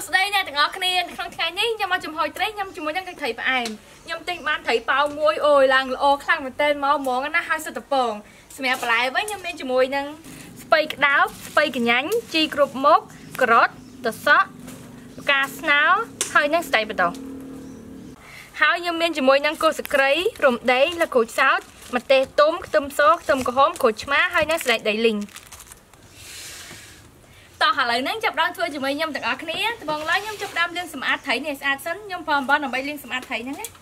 đây nè, ngọc này không khai ní nhưng mà chùm hồi tới nhâm chùm mới đang thấy phải nhâm tinh ban thấy bao muối ôi làng ô khăn một tên máu món nó hai sự tập bồn mẹ lại với nhâm nên chùm mùi nâng spay đáo spay cái nhánh chi group mốc crot the sót cá sáo hơi nâng stay bắt đầu hai nhâm nên chùm mùi nâng cô sấy rồng đấy là cột sáo mà tê tôm sốt tôm có hóm cột má hơi nâng stay đầy lìnhต่อหาเลยนั่งจับด้านช่วยจุ่มยำจากอักนี้บองไล่ยำจับด้านเลี้ยงสมาร์ทไทยเนี่ยสะอาดซ้ำยำพร้อมบ้านเอาไปเลี้ยงสมาร์ทไทยนั่นไง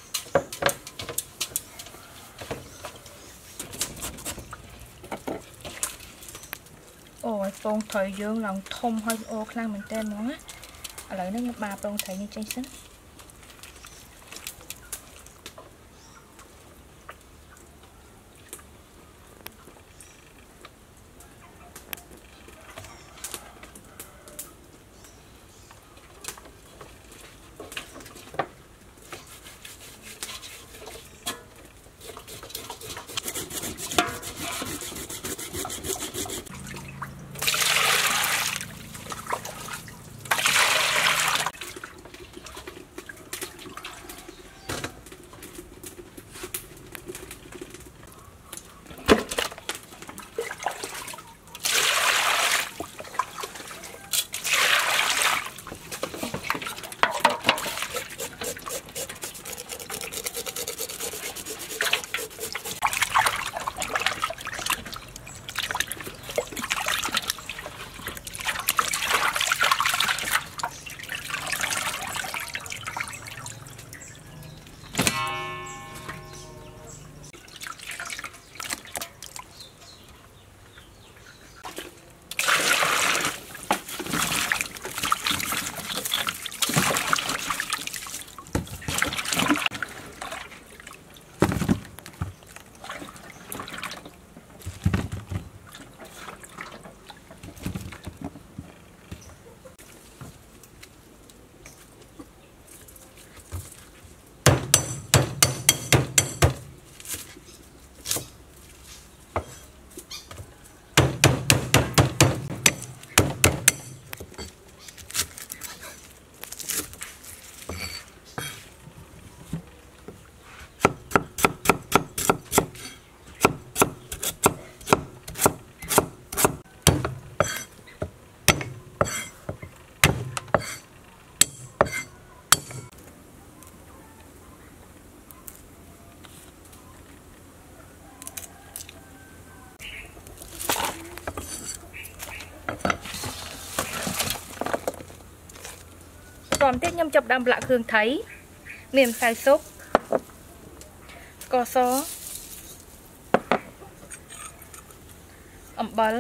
โอ้ยโปร่งถอยเยอะหลังทมให้โอ้คลั่งเหมือนเต้นมั้งอะไรนั่งมาโปร่งถอยนี่ใจซึ้งcòn tiếp nhâm chập đâm lạ hương thấy miền xài xúc cò xó ẩm bál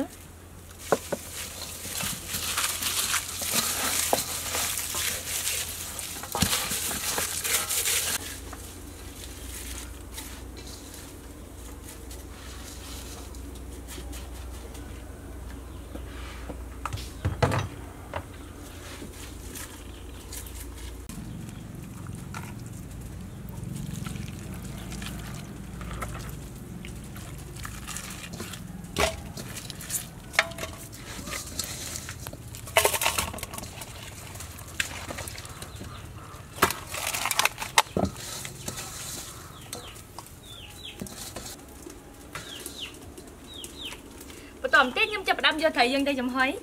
tòm tiết nhưng chập đâm vô thầy dân đây chậm hỏi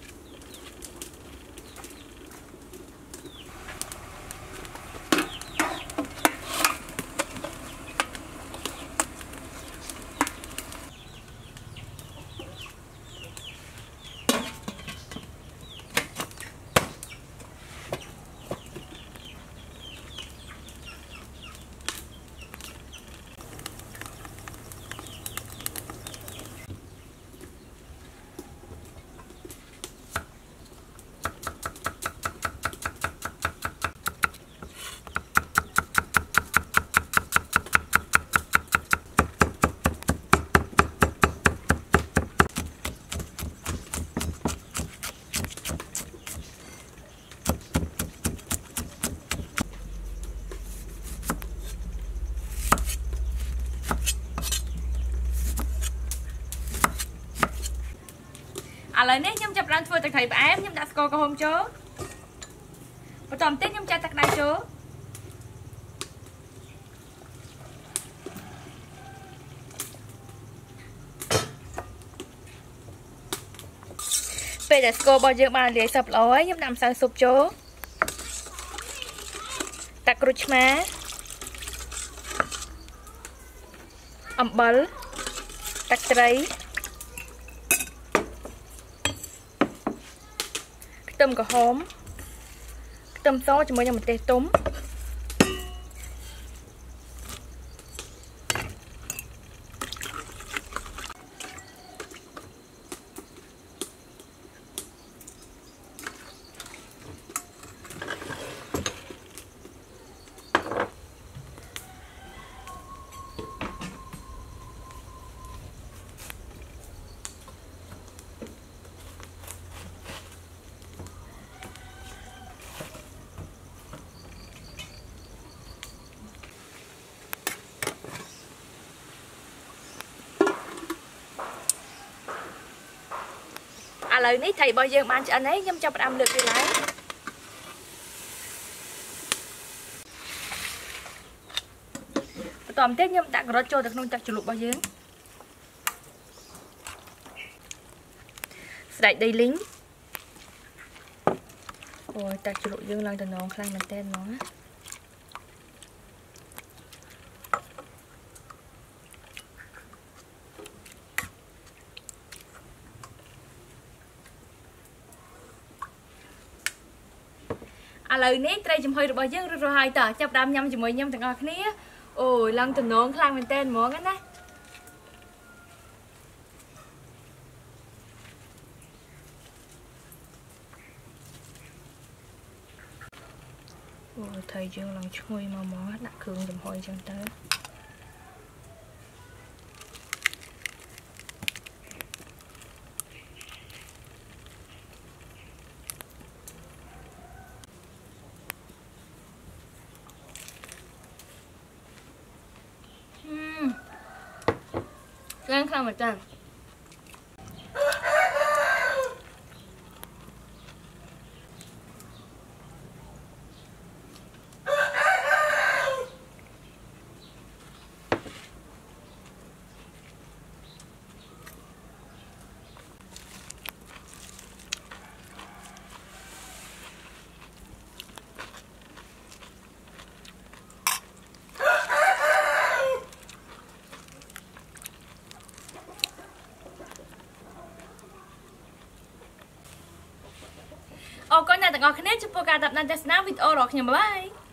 ឥឡូវនេះខ្ញុំចាប់ផ្ដើមធ្វើទឹកត្រីផ្អែមខ្ញុំដាក់ស្ករក្រហមចូល Tóm tết nhâm chai tắc đai chớ. Bây giờ cô bao nhiêu bàn để sập lối nhâm nằm sang sụp chớ. Tắc rụt má. Ẩm bẩn. Tắc trấy. Tôm cà hóm. Tôm xó cho mỗi nhà một tê túm. Lời ní thầy bao giờ bạn cho anh ấy nhâm cho bạn ăn được đi lấy. Tóm tết nhâm tặng rót cho được nông tạc chủ lục bao giờ. Đại đầy lính. Ôi tạc chủ lục dương lần từ nó khăn mình tên nó. Lời ní trai chùm hơi được bao nhiêu rồi hai tờ chấp đam nhâm chùm mười nhâm thằng ngọt ní. Ôi lần từ nón khăn mình tên món á. Ôi thầy dương lần chui mà món đặt cường chùm hơi chân tới. Gan khăn mà chân. Ô, có nhà tặng ngọt khá nét cho bố gà tập năn tesna video rồi nha, bye bye.